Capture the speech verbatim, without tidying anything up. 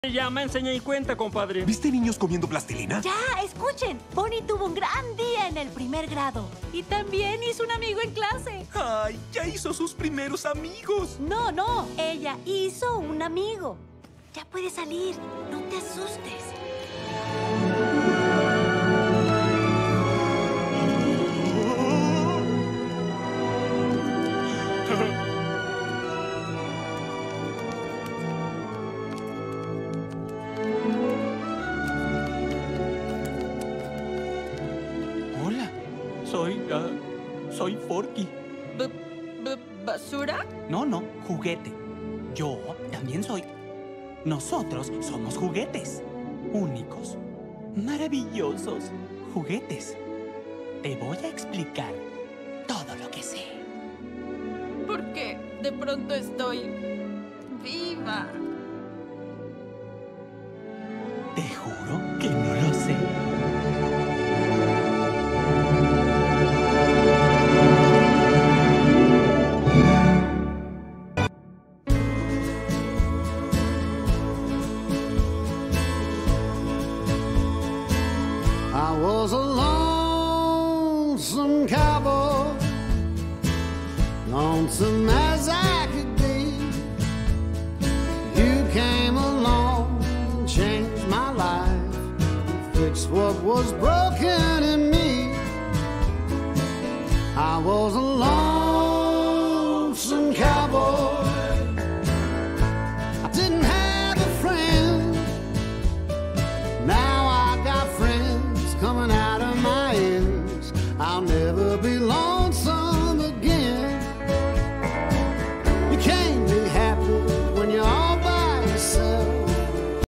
Llama, enseña y cuenta, compadre. ¿Viste niños comiendo plastilina? ¡Ya! ¡Escuchen! Bonnie tuvo un gran día en el primer grado. Y también hizo un amigo en clase. ¡Ay! ¡Ya hizo sus primeros amigos! No, no. Ella hizo un amigo. Ya puedes salir. No te asustes. Hola, soy... ah, soy Forky. B b ¿Basura? No, no, juguete. Yo también soy. Nosotros somos juguetes. Únicos. Maravillosos. Juguetes. Te voy a explicar todo lo que sé. Porque de pronto estoy viva. Te juro que no lo sé. I was a lonesome cowboy, lonesome as I could be. You came along and changed my life, fixed what was broken in me. I was alone.